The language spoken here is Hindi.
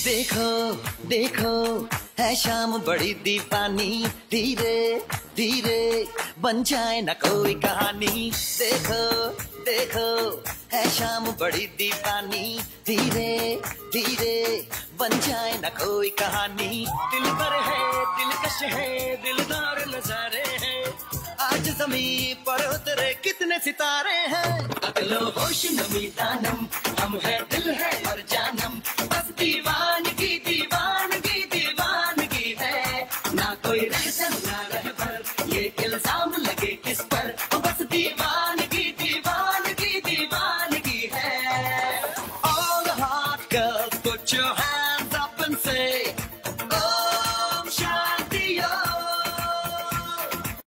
देखो देखो है शाम बड़ी दीवानी, धीरे धीरे बन जाए ना कोई कहानी। देखो देखो है शाम बड़ी दीवानी, धीरे धीरे बन जाए ना कोई कहानी। दिल पर है दिलकश है दिलदार नजारे हैं, आज जमीन पर उतरे कितने सितारे हैं। अगलो होश नमी दानम, हम है दिल है और जानम, बस दीवानगी दीवानगी दीवानगी है। ना कोई रहता ना रहबर, ये इल्जाम लगे किस पर, बस दीवानगी दीवानगी दीवानगी है। All the hot girls put your hands